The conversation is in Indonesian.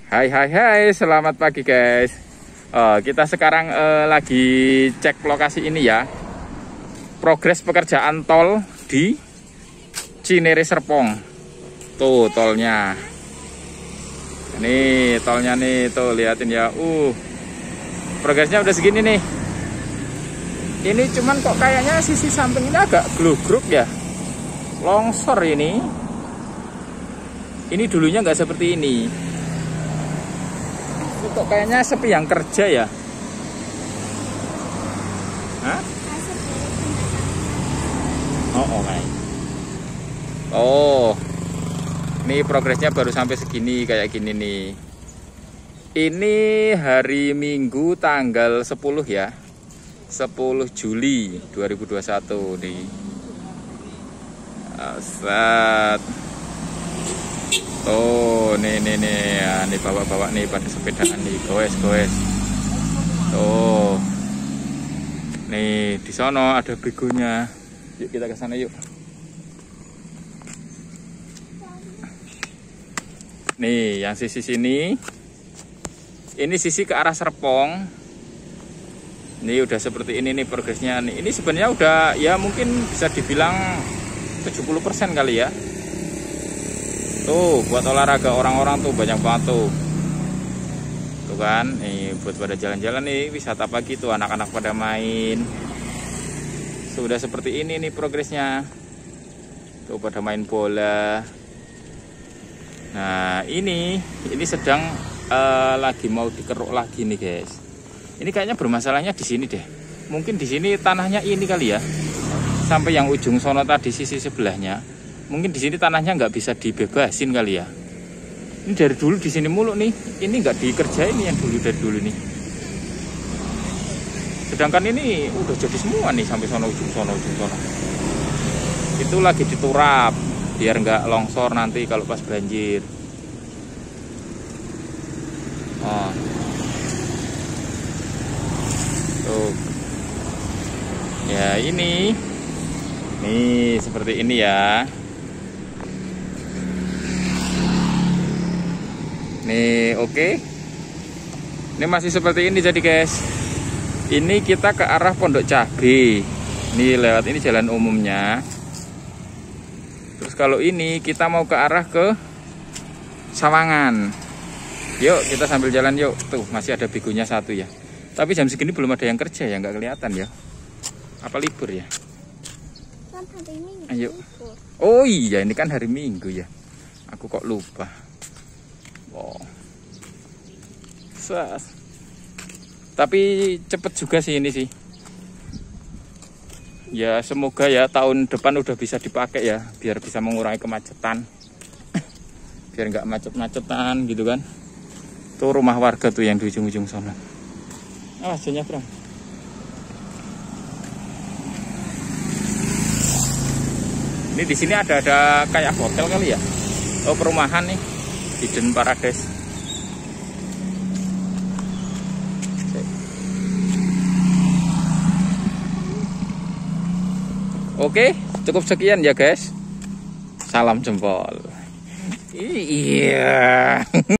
Hai, selamat pagi guys. Kita sekarang lagi cek lokasi ini ya. Progres pekerjaan tol di Cinere Serpong. Tuh tolnya. Ini tolnya nih, tuh liatin ya. Progresnya udah segini nih. Ini cuman kok kayaknya sisi samping ini agak glogrok ya. Longsor ini. Ini dulunya nggak seperti ini. Kok kayaknya sepi yang kerja ya? Hah? Ini progresnya baru sampai segini kayak gini nih. Ini hari Minggu tanggal 10 ya. 10 Juli 2021 nih. Asat. Nih ya, nih bawa nih pada sepedaan nih, goes. Nih di sono ada begonya. Yuk kita ke sana yuk. Nih yang sisi sini. Ini sisi ke arah Serpong. Ini udah seperti ini nih progresnya nih. Ini sebenarnya udah ya mungkin bisa dibilang 70% kali ya. Tuh buat olahraga orang-orang tuh banyak banget tuh. Tuh kan, nih buat pada jalan-jalan nih, wisata pagi tuh anak-anak pada main. Sudah seperti ini nih progresnya. Tuh pada main bola. Nah, ini sedang lagi mau dikeruk lagi nih, guys. Ini kayaknya bermasalahnya di sini deh. Mungkin di sini tanahnya ini kali ya. Sampai yang ujung sono tadi sisi sebelahnya. Mungkin di sini tanahnya nggak bisa dibebasin kali ya. Ini dari dulu di sini mulu nih. Ini nggak dikerjain nih yang dari dulu nih. Sedangkan ini udah jadi semua nih sampai ujung sono. Itu lagi diturap biar nggak longsor nanti kalau pas banjir. Tuh. Ya ini. Nih seperti ini ya. Nih oke. Ini masih seperti ini jadi guys. Ini kita ke arah Pondok Cabe. Nih lewat ini jalan umumnya. Terus kalau ini kita mau ke arah ke Sawangan. Yuk kita sambil jalan yuk. Tuh masih ada begonya satu ya. Tapi jam segini belum ada yang kerja ya, nggak kelihatan ya. Apa libur ya? Kan hari Minggu. Ayo. Oh iya ini kan hari Minggu ya. Aku kok lupa. Tapi cepet juga sih ini sih. Ya semoga ya tahun depan udah bisa dipakai ya, biar bisa mengurangi kemacetan. Biar nggak macet-macetan gitu kan. Tuh rumah warga tuh yang di ujung-ujung sana. Awas nyebrang. Ini di sini ada kayak hotel kali ya. Oh perumahan nih, Eden Paradise. Oke, cukup sekian ya guys. Salam jempol. Iya.